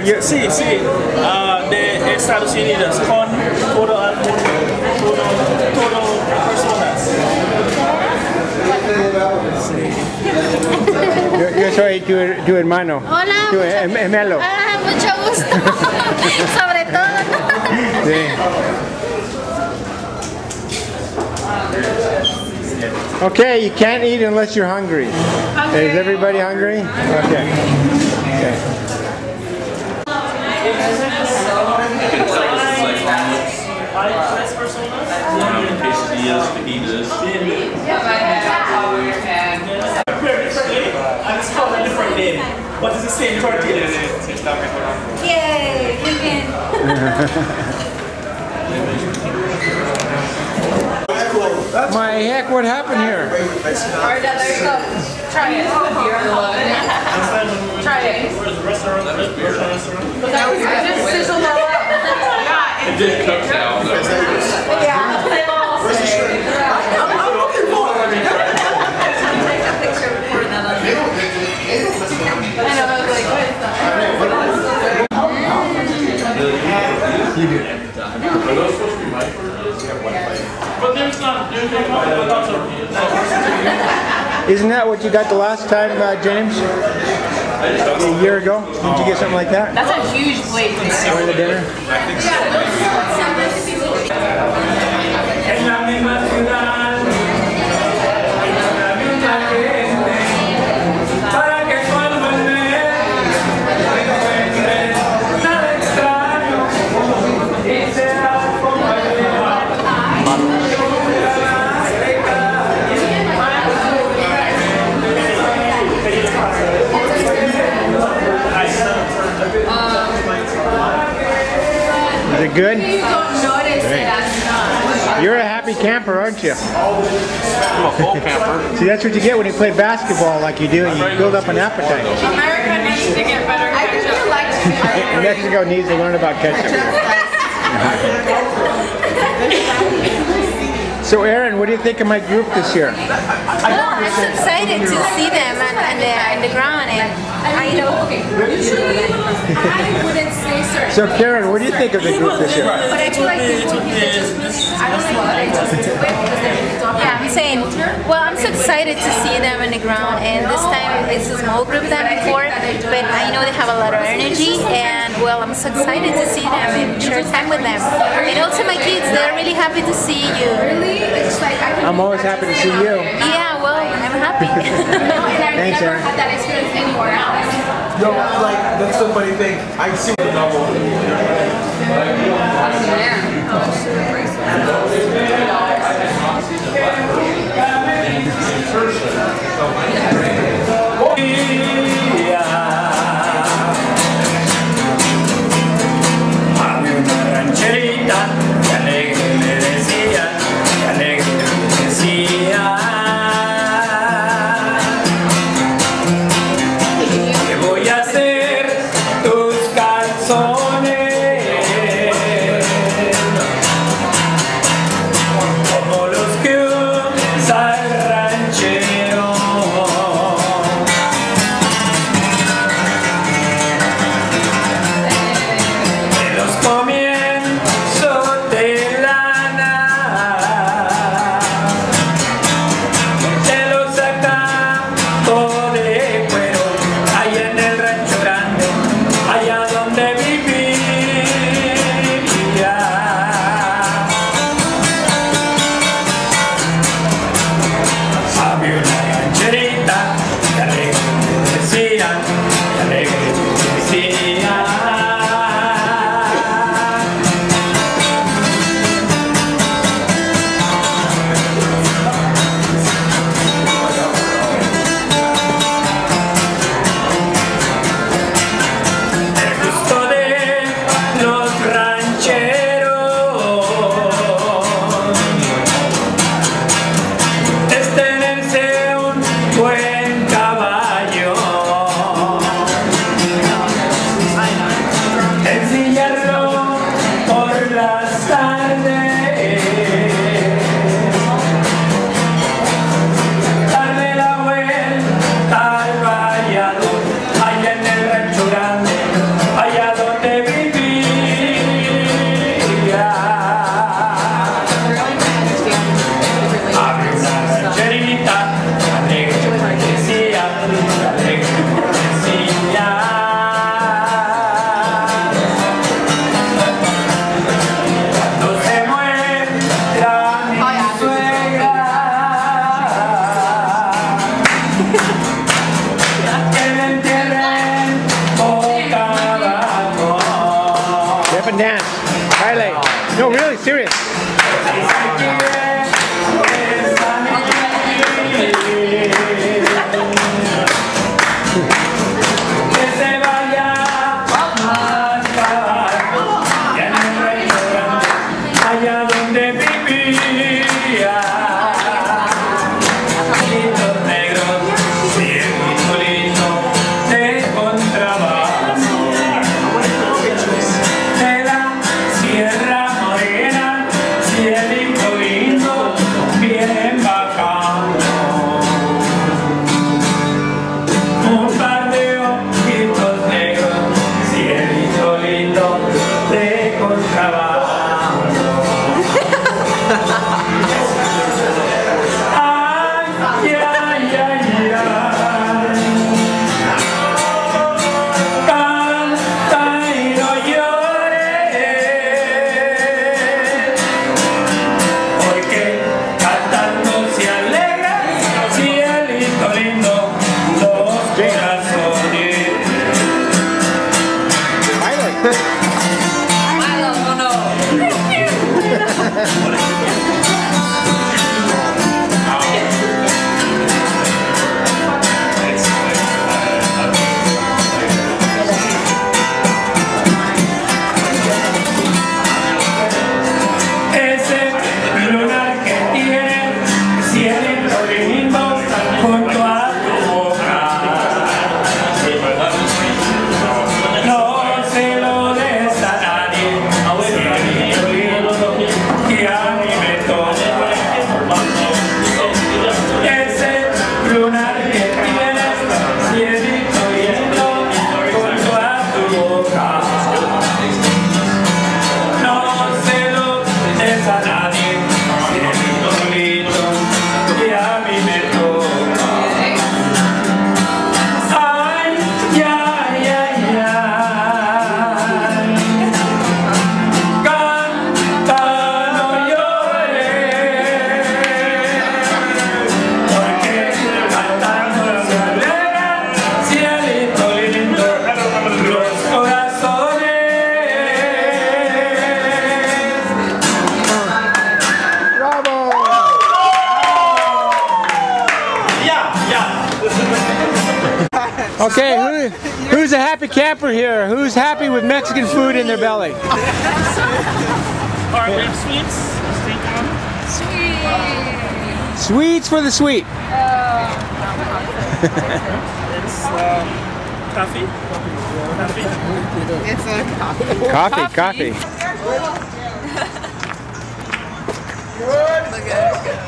Sí, sí. De Estados Unidos con todo el mundo, todo personas. Sí. Yo soy tu hermano. Hola. Tu gemelo. Mucho gusto. Sobre todo, ¿no? Sí. Okay, you can't eat unless you're hungry. Is everybody hungry? Okay. Okay. Quesadillas, fajitas. And it's called a different name, but it's the same tortillas. Yay, we win. My heck, what happened here? There you go. Try it. Try it. Where's the restaurant? Just sizzle that up. It did cook now, though. Yeah. I'm looking for it. Take a picture before that on there. I know, I was like, what is that? Are those supposed to be my tortillas? But there's not tortillas. Isn't that what you got the last time, James? A year ago? Did you get something like that? That's a huge plate. For the dinner? Is it good? You're a happy camper, aren't you? I'm a full camper. See, that's what you get when you play basketball like you do, and you build up an appetite. America needs to get better ketchup. Mexico needs to learn about ketchup. So, Aaron, what do you think of my group this year? Well, I'm so excited to see them on the ground, and I usually I wouldn't say so. So, Karen, what do you think of the group this year? But I feel like I don't know what I just do it because yeah, I'm saying, well, I'm so excited to see them on the ground, and this time it's a small group than before, but I know they have a lot of energy, and well, I'm so excited to see them and share time with them. And also my kids, they're really happy to see you. Really? It's like I I'm always happy to see you. Yeah, well, I'm happy. Thanks, Aaron. had that experience anywhere else. No, like, that's the funny thing. I see the novel. serious. Okay, who's a happy camper here? Who's happy with Mexican food in their belly? Or we have sweets. Sweet. Sweets for the sweet. It's coffee. It's a coffee. Coffee, coffee. Look at it.